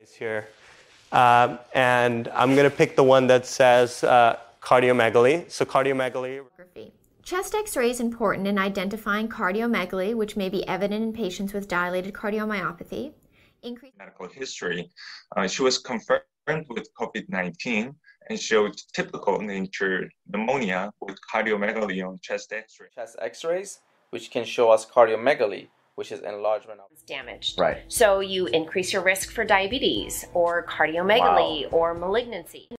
Here. And I'm going to pick the one that says cardiomegaly. So cardiomegaly. Chest X-ray is important in identifying cardiomegaly, which may be evident in patients with dilated cardiomyopathy. Medical history. She was confirmed with COVID-19 and showed typical nature pneumonia with cardiomegaly on chest X-ray. Chest X-rays, which can show us cardiomegaly, which is enlargement of damaged. Right. So you increase your risk for diabetes or cardiomegaly or malignancy.